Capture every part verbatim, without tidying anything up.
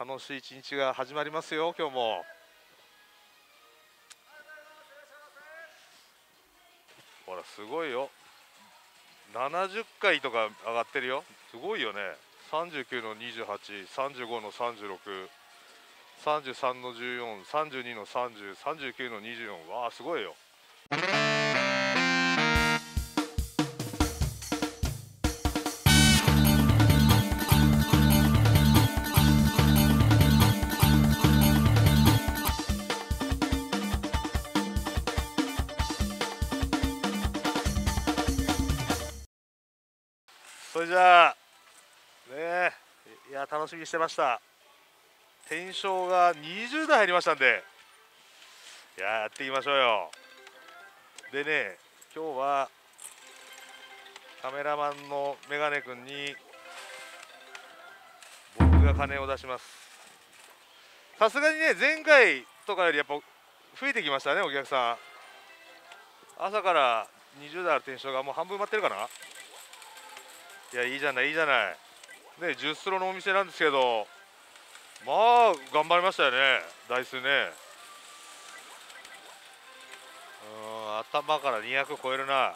楽しい一日が始まりますよ、今日も。ほら、すごいよ。ななじゅっかいとか上がってるよ。すごいよね。さんじゅうきゅうのにじゅうはち、さんじゅうごのさんじゅうろく、さんじゅうさんのじゅうよん、さんじゅうにのさんじゅう、さんじゅうきゅうのにじゅうよん。わあ、すごいよ。それじゃあねえ、いや楽しみにしてました。天正がにじゅうだい入りましたんで、いややっていきましょうよ。でね、今日はカメラマンのメガネ君に僕が金を出します。さすがにね、前回とかよりやっぱ増えてきましたね、お客さん。朝からにじゅうだいある天正がもう半分埋まってるかな。いや、いいじゃないいいじゃないね。じゅうストロのお店なんですけど、まあ頑張りましたよね、台数ね。うん、頭からにひゃく超えるな。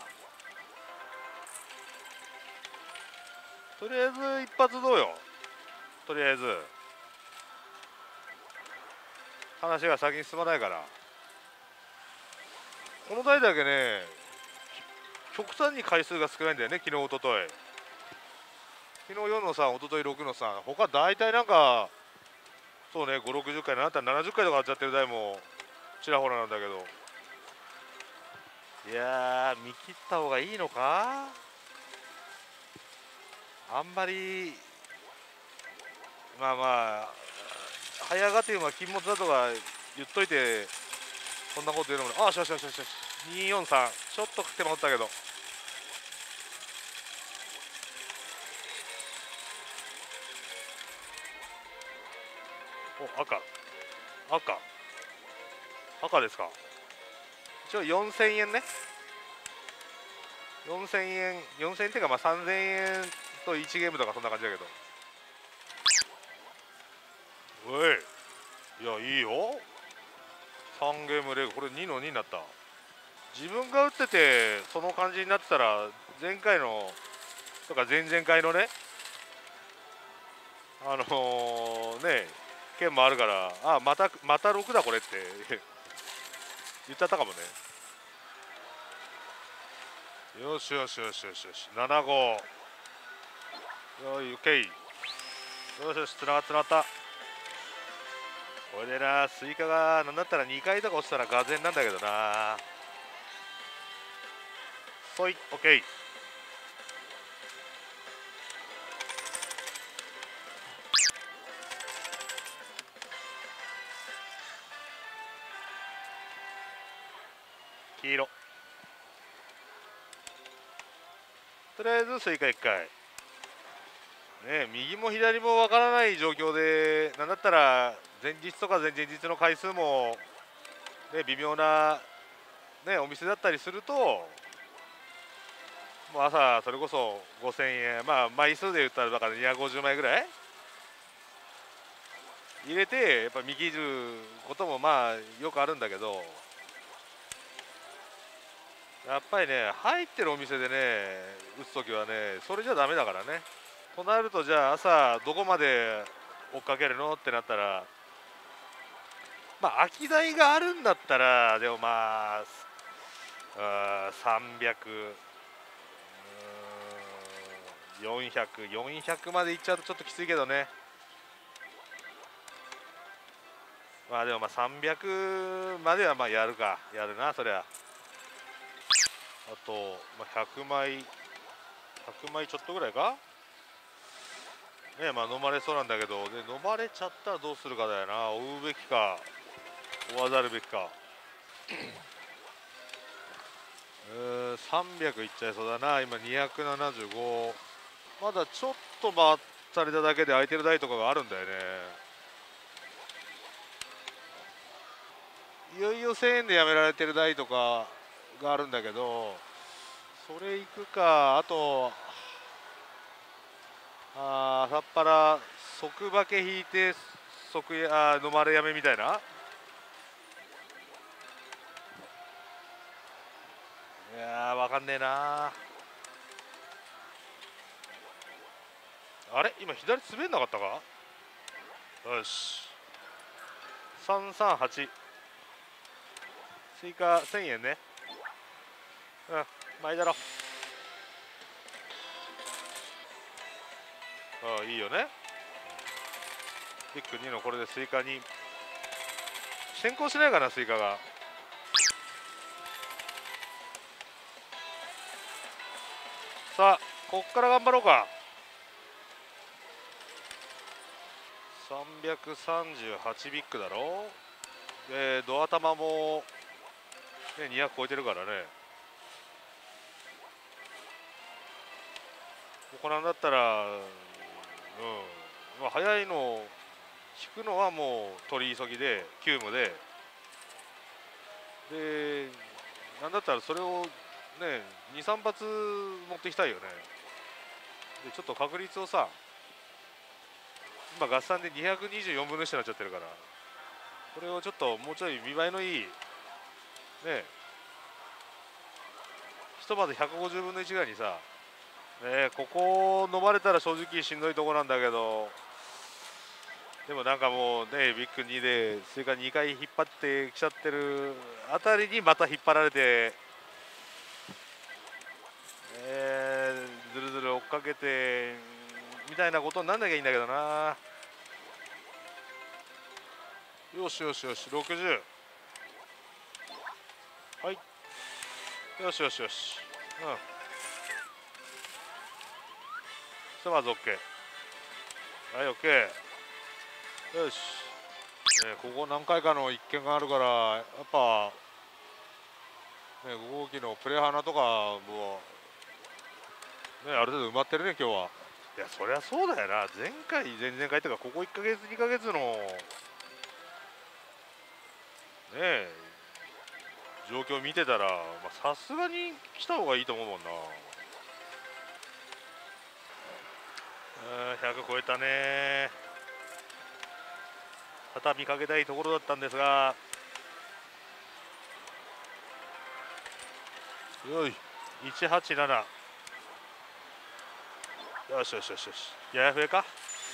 とりあえず一発どうよ。とりあえず話が先に進まないから、この台だけね極端に回数が少ないんだよね。昨日おととい、昨日よんのさん、おとといろくのさん、他大体なんかそうね、ご、ろくじゅっかい、なんだったらななじゅっかいとかやっちゃってる台もちらほらなんだけど、いやー見切った方がいいのか。あんまりまあまあ早がっていうのは禁物だとか言っといてそんなこと言うのもね。ああ、しよしよしよしよし、によんさん、ちょっと手間取ったけど、お赤赤赤ですか。一応よんせんえんね。よんせんえん、よんせんえんっていうかまあさんぜんえんといちゲームとかそんな感じだけど、おい、いやいいよ。さんゲームレグ、これにのにになった。自分が打っててその感じになってたら、前回のとか前々回のね、あのー、ね件もあるから、あまたまたろくだこれって言っちゃったかもね。よしよしよしよしよし、ななご、よい、オッケー、よしよし、つながったつながった。これでな、スイカがなんだったらにかいとか落ちたらがぜんなんだけどな。そい、オッケー。黄色、とりあえずスイカいっかいね。右も左もわからない状況で、なんだったら前日とか前々日の回数も、ね、微妙な、ね、お店だったりすると、もう朝それこそごせんえん、まあ枚数で言ったらだからにひゃくごじゅうまいぐらい入れてやっぱ見切ることもまあよくあるんだけど、やっぱりね入ってるお店でね打つ時はねそれじゃダメだからね。となると、じゃあ朝どこまで追っかけるのってなったら、まあ空き台があるんだったら、でもまああさんびゃく、よんひゃく、よんひゃくまでいっちゃうとちょっときついけどね。まあでもまあさんびゃくまではまあやるか、やるなそりゃ。あと、まあ、ひゃくまいひゃくまいちょっとぐらいかね。まあ飲まれそうなんだけど、で飲まれちゃったらどうするかだよな。追うべきか追わざるべきか。うーん、さんびゃくいっちゃいそうだな。今にひゃくななじゅうご、まだちょっと回されただけで空いてる台とかがあるんだよね。いよいよせんえんでやめられてる台とかがあるんだけど、それいくか。あとあ朝っぱら即馬券引いて即や飲まれやめみたいな。いやーわかんねえな。あれ今左滑んなかったか。よしさんさんはち追加せんえんね。うんまあいいだろ。ああいいよね。ビッグにのこれで追加に先行しないかな追加が。さあこっから頑張ろうか。さんびゃくさんじゅうはちビッグだろ。でドア玉も、ね、にひゃく超えてるからね。ここなんだったら、うんまあ、早いの引くのはもう取り急ぎで急務ででなんだったらそれをねにさん発持ってきたいよね。でちょっと確率をさ今合算でにひゃくにじゅうよんぶんのいちになっちゃってるから、これをちょっともうちょい見栄えのいいねひとまずひゃくごじゅうぶんのいちぐらいにさ、ね、ここ飲まれたら正直しんどいとこなんだけど、でもなんかもうねビッグにで追加にかい引っ張ってきちゃってるあたりにまた引っ張られて、えー、ずるずる追っかけてみたいなことになんなきゃいいんだけどな。よしよしよしろくじゅうはいよしよしよしうんひとまず OK はい OK よし、ね、ここ何回かの一件があるからやっぱねご号機のプレハナとかもねある程度埋まってるね今日は。いやそりゃそうだよな。前回前々回とかここいっかげつにかげつのねえ状況見てたらさすがに来た方がいいと思うもんな。ひゃく超えたね。畳みかけたいところだったんですが、よいいちはちななよしよしよしよしやや増えか。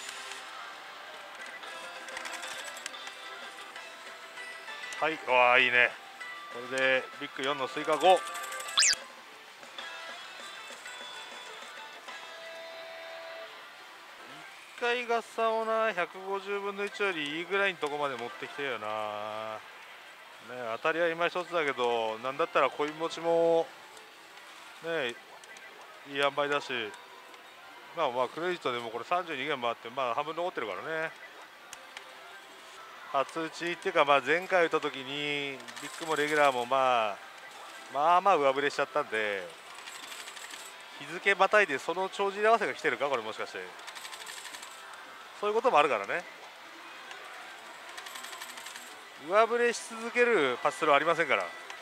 はいわあいいね。これでビッグよんの追加ご。いっかい合算をなひゃくごじゅうぶんのいちよりいいぐらいのとこまで持ってきてるよな、ね、当たりは今一つだけどなんだったら恋持ちもねいい塩梅だし、まあまあクレジットでもこれさんじゅうにげんもあってまあ半分残ってるからね。初打ちっていうかまあ前回打った時にビッグもレギュラーもまあまあまあ上振れしちゃったんで、日付またいでその帳尻合わせが来てるかこれもしかして。そういうこともあるからね。上振れし続けるパススローありませんから、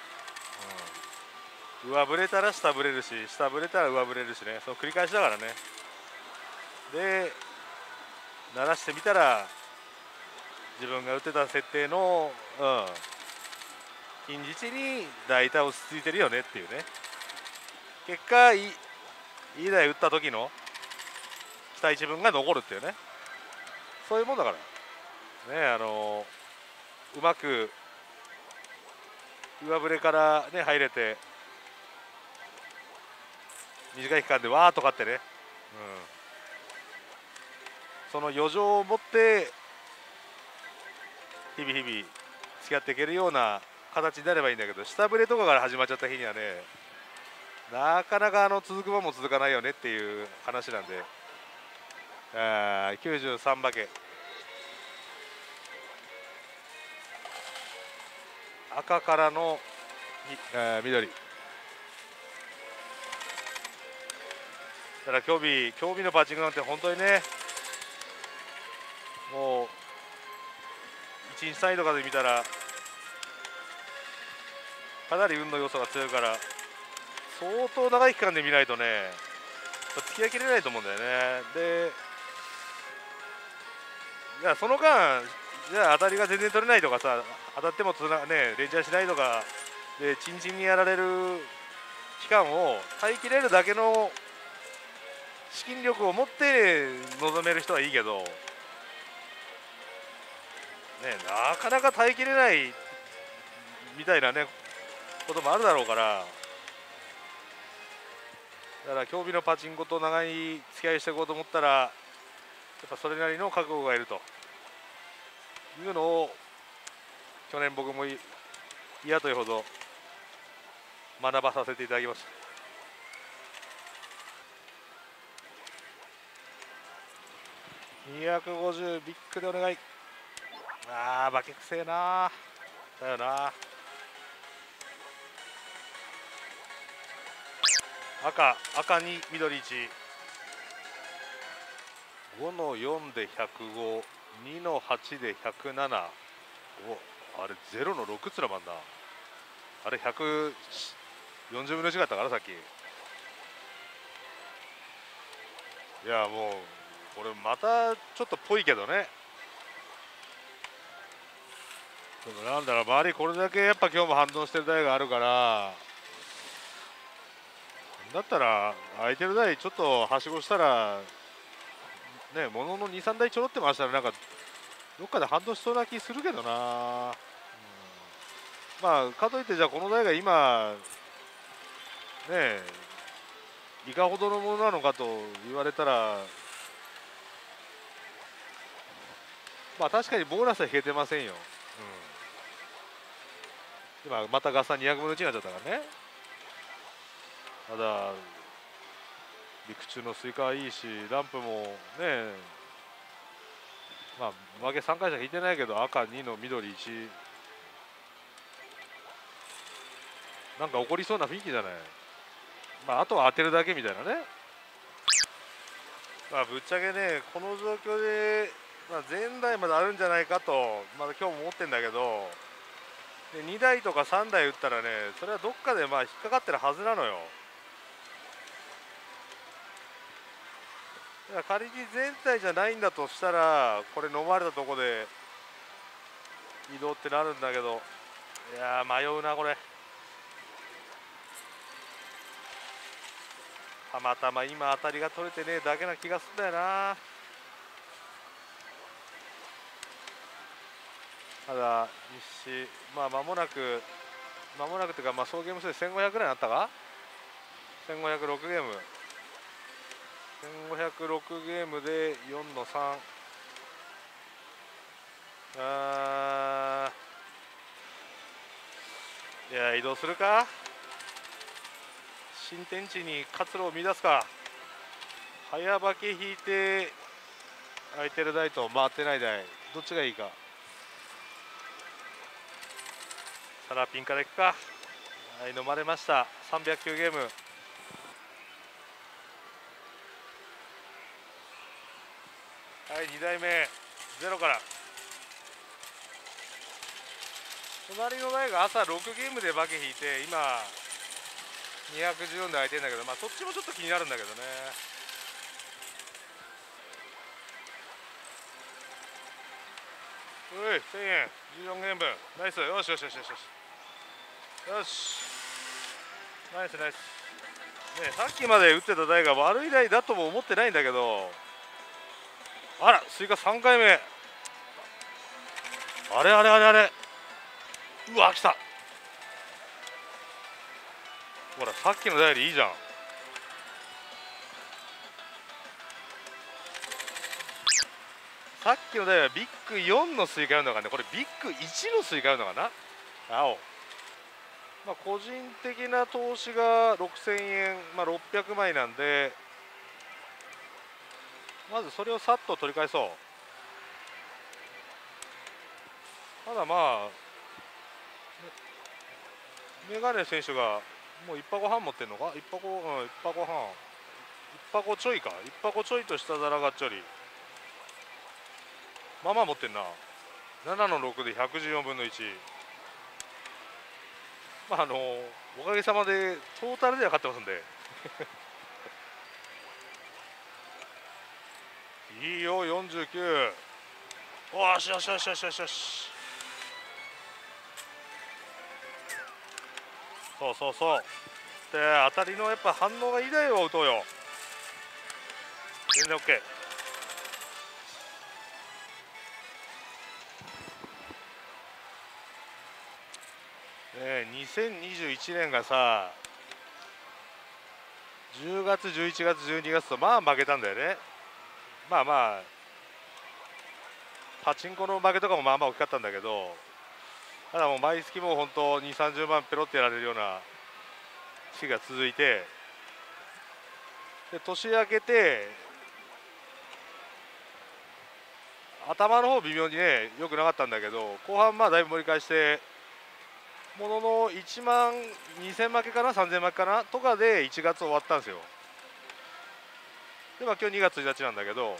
うん、上振れたら下振れるし下振れたら上振れるしね、その繰り返しだからね。で鳴らしてみたら自分が打ってた設定の、うん、近似値に大体落ち着いてるよねっていうね。結果いいい台打った時の期待値分が残るっていうね、そういうもんだからね。あのうまく上振れからね入れて短い期間でわーっと勝ってね、うん、その余剰を持って日々日々付き合っていけるような形になればいいんだけど、下振れとかから始まっちゃった日にはねなかなかあの続く間も続かないよねっていう話なんで、あきゅうじゅうさん化け赤からのあ緑だから競技競技のパッチングなんて本当にねもういちにち単位とかで見たらかなり運の要素が強いから相当長い期間で見ないとね付き合いきれないと思うんだよね。でいやその間じゃあ当たりが全然取れないとかさ、当たってもつな、ね、レンチャーしないとかでチンチンにやられる期間を耐えきれるだけの資金力を持って臨める人はいいけど、ね、なかなか耐えきれないみたいなねこともあるだろうから、だから競技のパチンコと長い付き合いしていこうと思ったらやっぱそれなりの覚悟がいるというのを去年僕も嫌というほど学ばさせていただきました。にひゃくごじゅうビッグでお願い。ああバケくせえなだよな。赤赤に緑いち、ごのよんでひゃくご、にのはちでひゃくなな、おあれゼロのろくつらまんな、あれひゃくよんじゅうぶんのいちだったからさっき。いやもうこれまたちょっとぽいけどね。でもなんだろう、周りこれだけやっぱ今日も反応してる台があるから、だったら空いてる台ちょっとはしごしたらね、もののにさんだいちょろってましたらなんかどっかで反応しそうな気するけどな、うん、まあかといってじゃあこの台が今ねいかほどのものなのかと言われたら、まあ確かにボーナスは引けてませんよ、うん、今またガッサンにひゃくぶんのいちになっちゃったからね。ただ陸中のスイカはいいし、ランプもね、まあ負けさんかいしか引いてないけど赤にの緑いち、なんか起こりそうな雰囲気じゃない。まああとは当てるだけみたいなね。まあぶっちゃけねこの状況で、まあ、前台まであるんじゃないかとまだ今日も思ってるんだけど、でにだいとかさんだい打ったらねそれはどっかでまあ引っかかってるはずなのよ。だから仮に全体じゃないんだとしたらこれ飲まれたとこで移動ってなるんだけど、いやー迷うなこれ。たまたま今当たりが取れてねえだけな気がするんだよな。ただ日誌まあ間もなく間もなくというかまあ総ゲーム数でせんごひゃくぐらいになったか、せんごひゃくろくゲーム、せんごひゃくろくゲームでよんのさん、あーいや移動するか、新天地に活路を乱すか、早化け引いて空いてる台と回ってない台どっちがいいか。サラピンからいくか。はい飲まれました。さんびゃくきゅうゲーム、はいにだいめゼロから。隣の台が朝ろくゲームで化け引いて今にひゃくじゅうよんで空いてるんだけど、まあそっちもちょっと気になるんだけどね。おいせんえんじゅうよんゲームナイス、よしよしよしよしよしよしナイスナイスね。さっきまで打ってた台が悪い台だとも思ってないんだけど、あらスイカさんかいめ、あれあれあれあれ、うわ来た、ほらさっきの台よりいいじゃん。さっきの台はビッグよんのスイカやるのかね、これビッグいちのスイカやるのかな。青、まあ個人的な投資がろくせんえん、まあ、ろっぴゃくまいなんでまずそれをさっと取り返そう。ただまあメガネ選手がもういっぱこはん持ってんのか、いっぱこ、うん、いっぱこはん、いっぱこちょいか、いっぱこちょいと下皿がっちょり、まあまあ持ってんな。ななのろくでひゃくじゅうよんぶんのいち、まああのおかげさまでトータルでは勝ってますんでいいよよんじゅうきゅう、 よしよしよしよしよしよし。そうそうそう。で当たりのやっぱ反応がいいだよ、打とうよ。全然 OK。ね、にせんにじゅういちねんがさ、じゅうがつじゅういちがつじゅうにがつとまあ負けたんだよね。まあまあパチンコの負けとかもまあまあ大きかったんだけど、ただもう毎月もう本当にじゅうさんじゅうまんペロってやられるような日が続いて、で年明けて頭の方微妙にね良くなかったんだけど、後半まあだいぶ盛り返してもののいちまんにせん負けかなさんぜん負けかなとかでいちがつ終わったんですよ。でまあ今日にがつついたちなんだけど、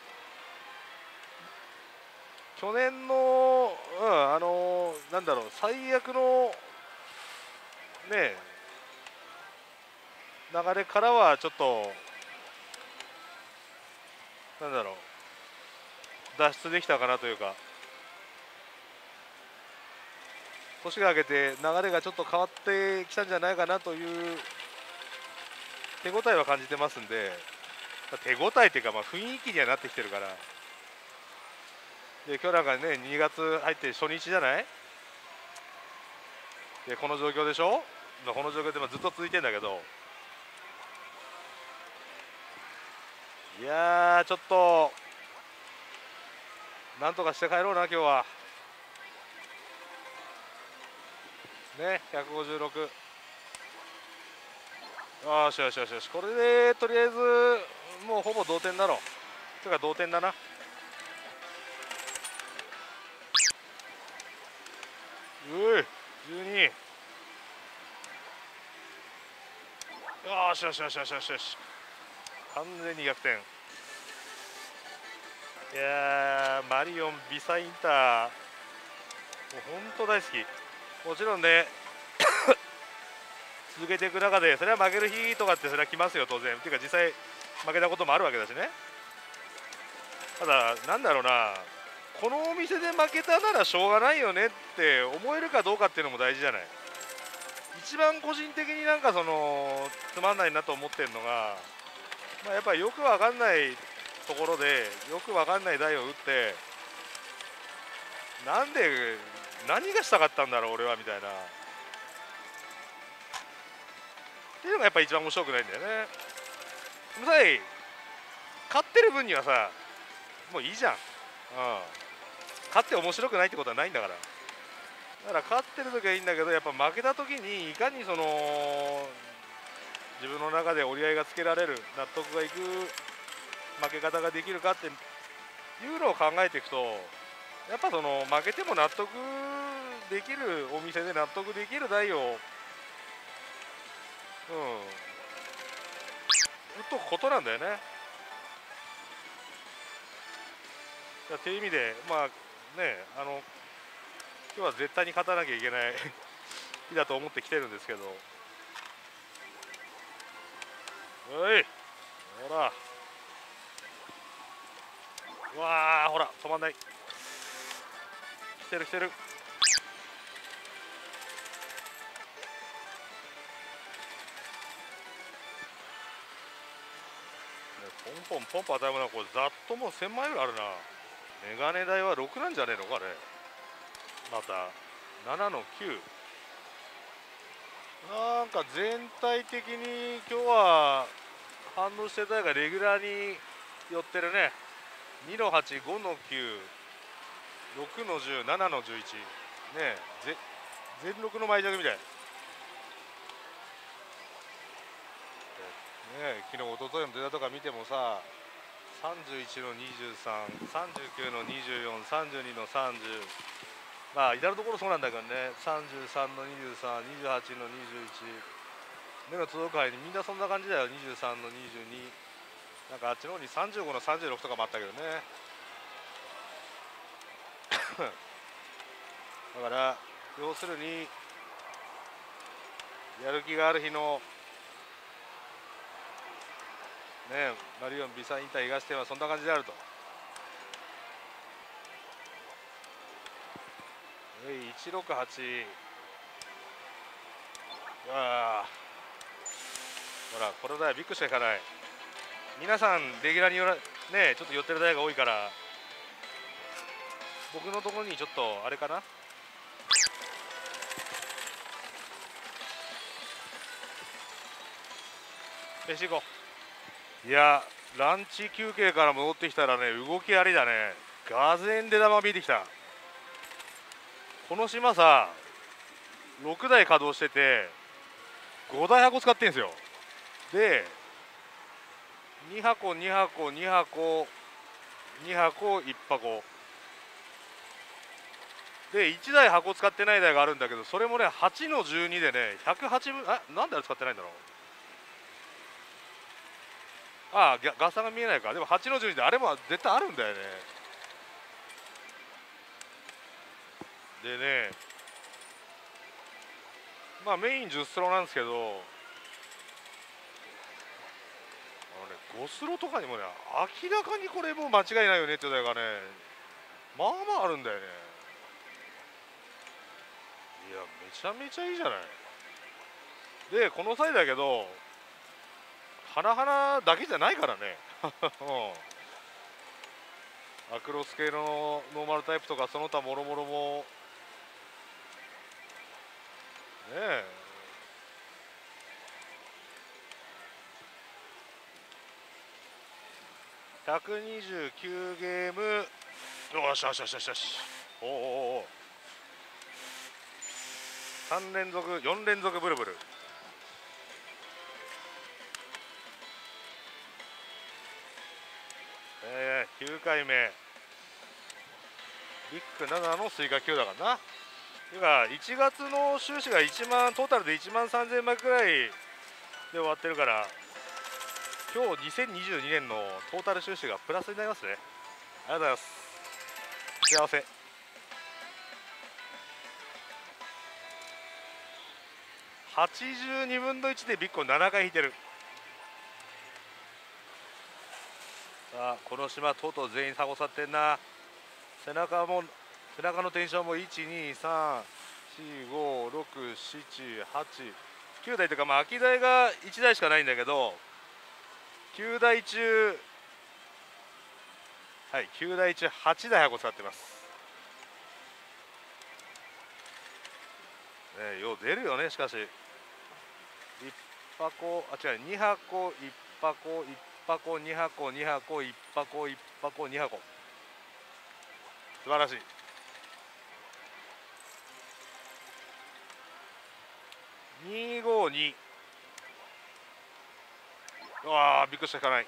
去年の、うん、あのー、なんだろう、最悪のね流れからはちょっとなんだろう、脱出できたかなというか、年が明けて流れがちょっと変わってきたんじゃないかなという手応えは感じてますんで、手応えっていうかまあ雰囲気にはなってきてるから。で今日なんかねにがつ入って初日じゃない。でこの状況でしょ。この状況でまあずっと続いてんだけど、いやーちょっとなんとかして帰ろうな今日はね。ひゃくごじゅうろく、よしよしよしよし、これでとりあえずもうほぼ同点だろう。てか同点だな。ういじゅうに、よしよしよしよしよしよし、完全に逆転。いやーマリオンビサインターもう本当大好き。もちろんね続けていく中でそれは負ける日とかってそれは来ますよ当然。っていうか実際負けたこともあるわけだしね。ただなんだろうな、このお店で負けたならしょうがないよねって思えるかどうかっていうのも大事じゃない。一番個人的になんかそのつまんないなと思ってるのが、まあ、やっぱりよくわかんないところでよくわかんない台を打って、なんで何がしたかったんだろう俺はみたいなっていうのがやっぱ一番面白くないんだよね。でもさえ勝ってる分にはさもういいじゃん、うん、勝って面白くないってことはないんだから。だから勝ってる時はいいんだけど、やっぱ負けた時にいかにその自分の中で折り合いがつけられる、納得がいく負け方ができるかっていうのを考えていくと、やっぱその負けても納得できるお店で納得できる台を、うん、打っとくことなんだよね。っていう意味でまあね、あの今日は絶対に勝たなきゃいけない日だと思ってきてるんですけど、おいほら、うわーほら止まんない、来てる来てる。ポンポンポンポン当たるもんな。これざっともうせんまいぐらいあるな。メガネ代はろくなんじゃねえのかあれ。またななのきゅう、なんか全体的に今日は反応してたがレギュラーに寄ってるね。にのはち、ごのきゅう、ろくのじゅう、ななのじゅういちねえ、ぜ全ろくの前弱みたいね。え昨日一昨日の出たとか見てもさ、さんじゅういちのにじゅうさん、さんじゅうきゅうのにじゅうよん、さんじゅうにのさんじゅう、まあ至る所そうなんだけどね。さんじゅうさんのにじゅうさん、にじゅうはちのにじゅういち、目の届く範囲にみんなそんな感じだよ。にじゅうさんのにじゅうに、なんかあっちの方にさんじゅうごのさんじゅうろくとかもあったけどねだから要するにやる気がある日のねマリオンビサインター東店はそんな感じであると。 えいちろくはち。わあ、ほらこれだよ、ビッグしかいかない。皆さんレギュラーによらねちょっと寄ってる台が多いから、僕のところにちょっとあれかな。飯行こう。いや、ランチ休憩から戻ってきたらね、動きありだね。がぜん出玉見えてきた。この島さ、ろくだい稼働しててごだい箱使ってんですよ。でに箱に箱に箱に箱いち箱でいちだい箱使ってない台があるんだけど、それもねはちのじゅうにでねひゃくはちぶん、あ、なんであれ使ってないんだろう。ああ、ガサが見えないか。でもはちのじゅうにであれも絶対あるんだよね。でね、まあメインじゅうスロなんですけど、あのねごスロとかにもね明らかにこれもう間違いないよねって台がねまあまああるんだよね。いや、めちゃめちゃいいじゃない。でこの際だけど花々だけじゃないからねうん、アクロス系のノーマルタイプとかその他もろもろもねえ、ひゃくにじゅうきゅうゲーム、よしよしよしよしよし、おおおお、さん連続よん連続ブルブル。えー、きゅうかいめビッグななの追加きゅうだからな。ていうかいちがつの収支がいちまん、トータルでいちまんさんぜんまいくらいで終わってるから、今日にせんにじゅうにねんのトータル収支がプラスになりますね。ありがとうございます。幸せ。はちじゅうにぶんのいちでビッグをななかい引いてる。さあこの島とうとう全員サゴ去ってんな。背中も背中のテンションもいちにさんしごろくしちはちきゅうだいというか、まあ空き台がいちだいしかないんだけど、きゅうだい中はいきゅうだい中はちだい箱使ってます、ね、よう出るよね。しかしいち箱、あ違う、に箱いち箱いち箱に箱に箱いち箱いち箱に箱、素晴らしい。にごに、うわーびっくりした、引かない。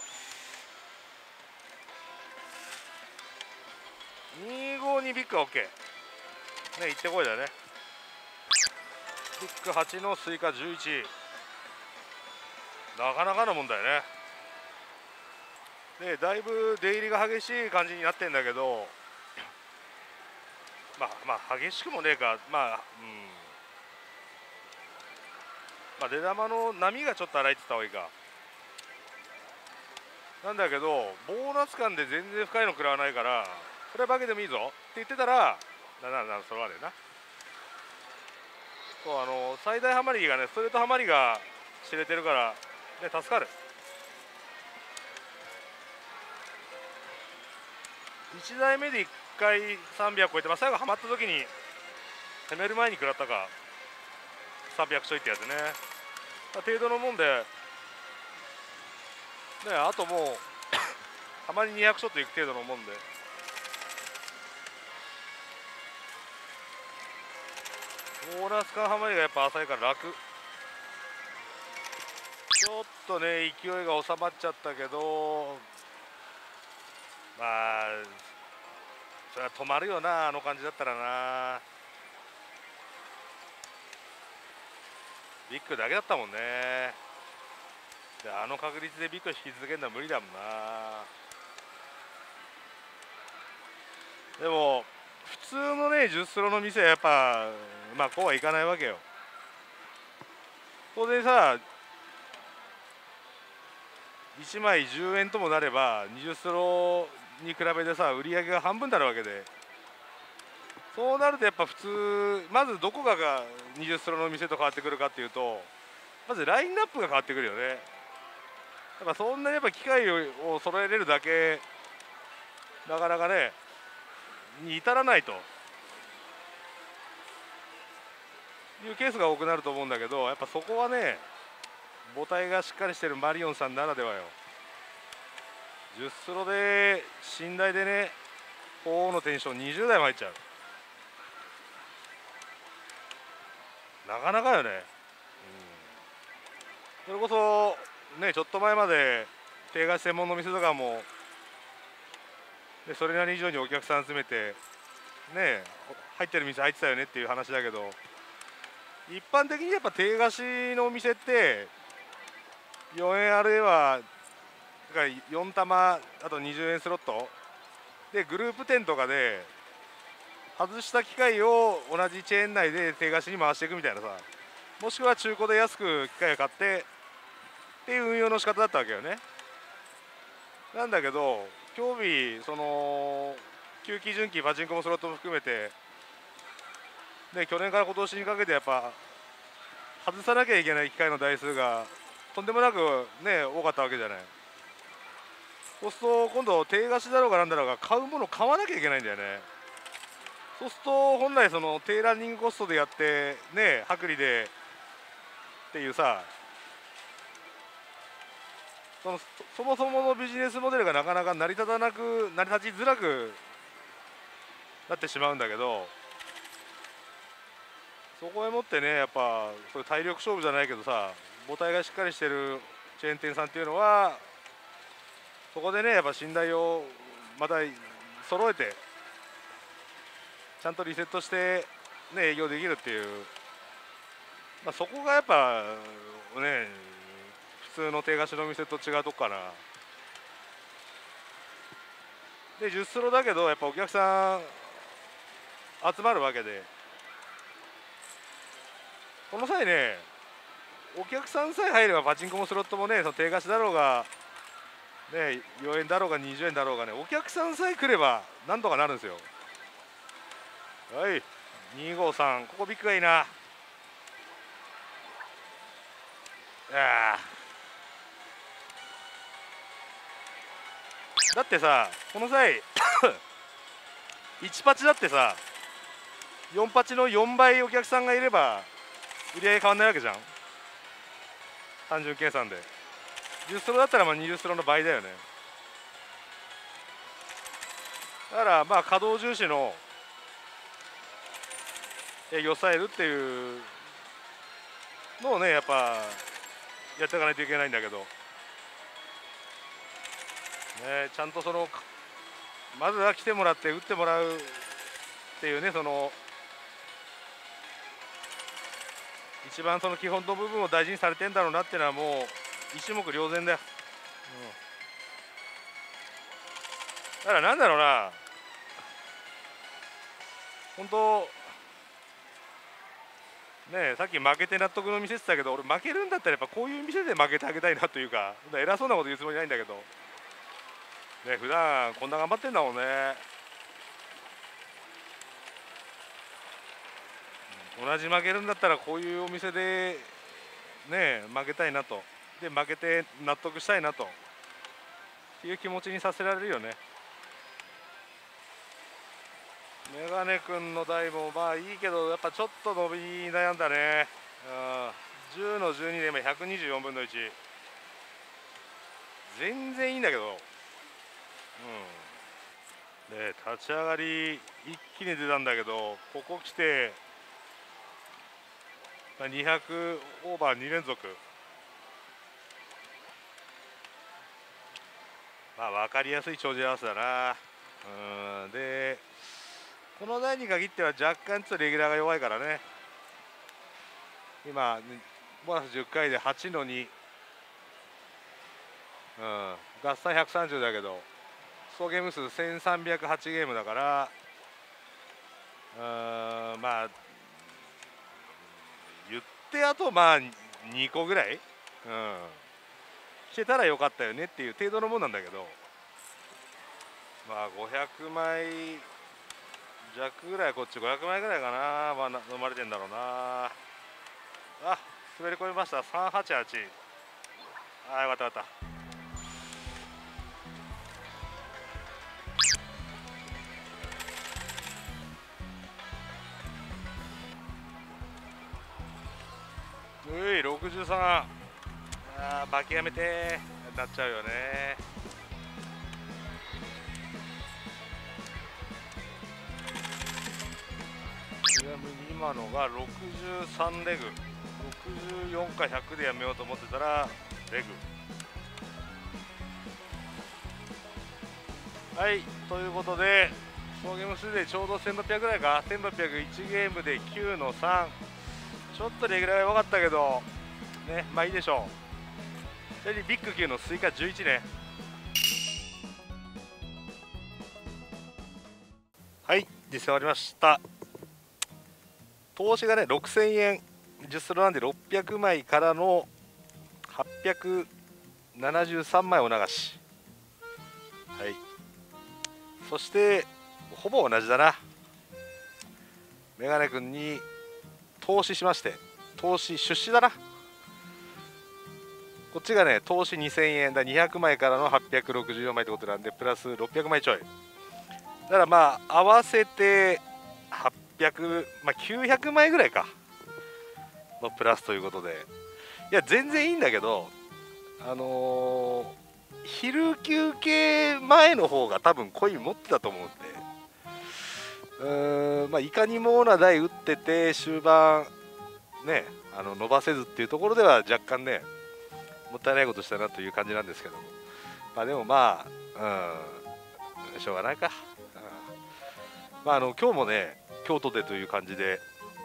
にごにビッグは OK ね、行ってこいだね。ビッグはちのスイカじゅういち、なかなかのもんだよね。でだいぶ出入りが激しい感じになってんだけど、まあまあ激しくもねえか、まあうんまあ出玉の波がちょっと荒いって言った方がいいか。なんだけどボーナス感で全然深いの食らわないから、これは化けてもいいぞって言ってたら、なななそれはねな。そう、あの最大ハマりがね、ストレートハマりが知れてるからね、助かる。いちだいめでいっかいさんびゃく超えて、まあ、最後ハマった時に攻める前に食らったかさんびゃくちょいってやつね、まあ、程度のもんでね、あともうたまににひゃくショットいく程度のもんで、ボーナス感ハマりがやっぱ浅いから楽。ちょっとね勢いが収まっちゃったけど、まあそれは止まるよな、あの感じだったらな。ビッグだけだったもんね。であの確率でビッグ引き続けるのは無理だもんな。でも普通のねじゅうスロの店はやっぱまあこうはいかないわけよ。当然さいちまいじゅうえんともなればにじゅうスロに比べてさ売り上げが半分になるわけで、 そうなるとやっぱ普通まずどこががにじゅうストロの店と変わってくるかっていうと、まずラインナップが変わってくるよね。やっぱそんなにやっぱ機械をを揃えれるだけなかなかねに至らないというケースが多くなると思うんだけど、やっぱそこはね母体がしっかりしてるマリオンさんならではよ。じゅうストロで寝台でね高のテンションにじゅう台も入っちゃう、なかなかよね、うん、それこそねちょっと前まで定額専門の店とかもでそれなり以上にお客さん集めてね入ってる店入ってたよねっていう話だけど、一般的にやっぱ定貸しのお店ってよえんあるいはよん玉あとにじゅうえんスロットでグループ店とかで外した機械を同じチェーン内で定貸しに回していくみたいなさ、もしくは中古で安く機械を買ってっていう運用の仕方だったわけよね。なんだけど今日その旧期純期パチンコもスロットも含めてで去年から今年にかけてやっぱ外さなきゃいけない機械の台数がとんでもなくね多かったわけじゃない。そうすると今度定貸しだろうがなんだろうが買うもの買わなきゃいけないんだよね。そうすると本来その低ランニングコストでやってね薄利でっていうさ、そのそもそものビジネスモデルがなかなか成り立たなく成り立ちづらくなってしまうんだけど、そこへもってねやっぱそういう体力勝負じゃないけどさ母体がしっかりしてるチェーン店さんっていうのはそこでねやっぱ信頼をまた揃えてちゃんとリセットしてね営業できるっていう、まあ、そこがやっぱね普通の定貸しの店と違うとこかな。でじゅうストロだけどやっぱお客さん集まるわけで、この際ねお客さんさえ入ればパチンコもスロットもねその定貸しだろうがねよえんだろうがにじゅうえんだろうがねお客さんさえ来ればなんとかなるんですよ。はいにごさんここビッグがいいな。あだってさこの際いちパチだってさよんパチのよんばいお客さんがいれば売り上げ変わんないわけじゃん、単純計算で。じゅうストロだったらまあにじゅうストロの倍だよね。だからまあ稼働重視の営業スタイルっていうのをねやっぱやっていかないといけないんだけど、ね、ちゃんとそのまずは来てもらって打ってもらうっていうねその一番その基本の部分を大事にされてんだろうなっていうのはもう一目瞭然だよ、うん、だからなんだろうな本当ねえさっき負けて納得の店って言ったけど俺負けるんだったらやっぱこういう店で負けてあげたいなというか偉そうなこと言うつもりないんだけどね普段こんな頑張ってんだもんね。同じ負けるんだったらこういうお店でね負けたいなとで負けて納得したいなとっていう気持ちにさせられるよね。メガネ君の台もまあいいけどやっぱちょっと伸び悩んだね。じゅうのじゅうにで今ひゃくにじゅうよんぶんのいち全然いいんだけど、うんで立ち上がり一気に出たんだけどここ来てにひゃくオーバーに連続、まあ分かりやすい帳尻合わせだな。うんでこの台に限っては若干ちょっとレギュラーが弱いからね。今ボーナスじゅっかいではちのに、うん、合算ひゃくさんじゅうだけど総ゲーム数せんさんびゃくはちゲームだからうんまあ言ってあとまあにこぐらい、うん、してたらよかったよねっていう程度のもんなんだけど、まあごひゃくまい弱ぐらい、こっちごひゃくまいぐらいかな、まあ、飲まれてんだろうな。あ、滑り込みました。さんはちはち。あ、よかったよかった。うい、ろくじゅうさん。ああ、バキやめてーなっちゃうよね。ちなみに今のがろくじゅうさんレグ、ろくじゅうよんかひゃくでやめようと思ってたらレグ。はい、ということで総ゲーム数でちょうどせんろっぴゃくぐらいか。せんろっぴゃくいちゲームできゅうのさん。ちょっとレギュラーが弱かったけどね、まあいいでしょう。それにビッグきゅうのスイカじゅういちね。はい、実践終わりました。投資がねろくせんえん、じゅっスローなんでろっぴゃくまいからのはっぴゃくななじゅうさんまいお流し。はい、そしてほぼ同じだな。メガネ君に投資しまして、投資出資だな。こっちがね投資にせんえんだ、にひゃくまいからのはっぴゃくろくじゅうよんまいってことなんでプラスろっぴゃくまいちょいだからまあ合わせてはっぴゃく、まあ、きゅうひゃくまいぐらいかのプラスということで、いや全然いいんだけど、あのー、昼休憩前の方が多分コイン持ってたと思うんで、うーん、まあいかにもな台打ってて終盤ねあの伸ばせずっていうところでは若干ねもったいないことしたなという感じなんですけども、まあでもまあ、うん、しょうがないか。うん、まああの今日もね京都でという感じで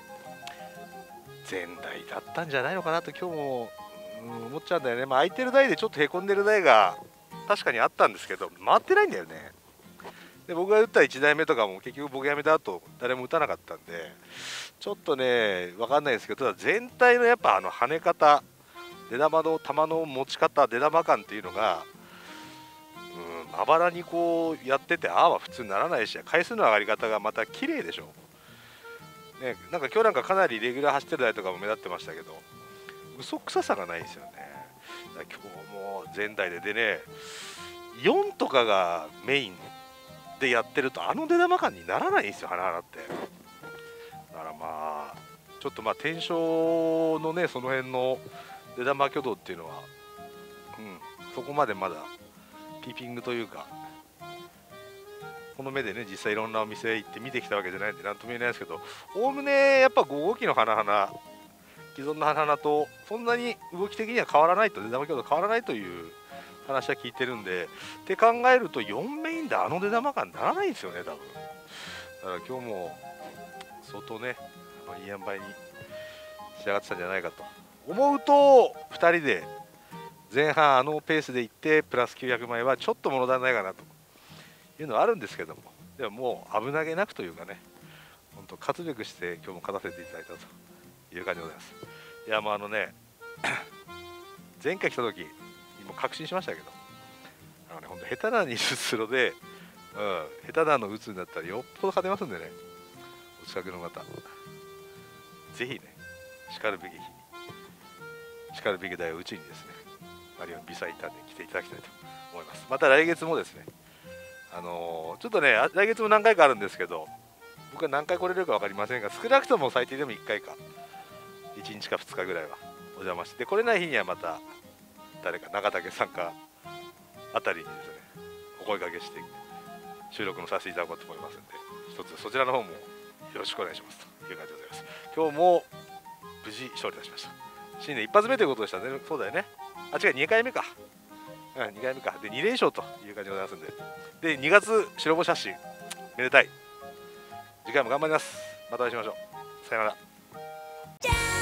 全台だったんじゃないのかなと今日も、うん、思っちゃうんだよね。まあ空いてる台でちょっとへこんでる台が確かにあったんですけど回ってないんだよね。で僕が打ったいちだいめとかも結局僕やめた後誰も打たなかったんでちょっとね分かんないですけど、ただ全体のやっぱあの跳ね方、出玉の球の持ち方、出玉感っていうのが、うん、まばらにこうやっててああは普通にならないし、回数の上がり方がまた綺麗でしょ、ね、なんか今日なんかかなりレギュラー走ってる台とかも目立ってましたけど嘘くささがないんですよね。だから今日も全台ででねよんとかがメインでやってるとあの出玉感にならないんですよ、花々って。だからまあちょっとまあ天正のねその辺の出玉挙動っていうのは、うん、そこまでまだピーピングというかこの目でね実際いろんなお店行って見てきたわけじゃないんで何とも言えないですけど、おおむねやっぱご号機の花々既存の花々とそんなに動き的には変わらないと、出玉挙動変わらないという話は聞いてるんで、って考えるとよんメインであの出玉感ならないんですよね多分。だから今日も相当ねいい塩梅に仕上がってたんじゃないかと思うと、ふたりで前半あのペースでいってプラスきゅうひゃくまいはちょっと物足りないかなというのはあるんですけども、でももう危なげなくというかね、本当活力して今日も勝たせていただいたという感じでございます。いやもうあのね前回来た時にも確信しましたけど、あのね本当下手なにスロで、うん、下手なの打つんだったらよっぽど勝てますんでね、お近くの方ぜひねしかるべき日しかるべき台を打ちにですねマリオンビサイターで来ていただきたいと思います。また来月もですねあのー、ちょっとね来月も何回かあるんですけど僕は何回来れるか分かりませんが少なくとも最低でもいっかいかいちにちかふつかぐらいはお邪魔して、来れない日にはまた誰か長竹さんかあたりにですねお声掛けして収録もさせていただこうと思いますので、一つそちらの方もよろしくお願いしますという感じでございます。今日も無事勝利いたしました。新年一発目ということでしたね。そうだよね。あ、違う、にかいめか。うん、にかいめか。で、にれん勝という感じでございますんで。で、にがつ白星発進。めでたい。次回も頑張ります。またお会いしましょう。さよなら。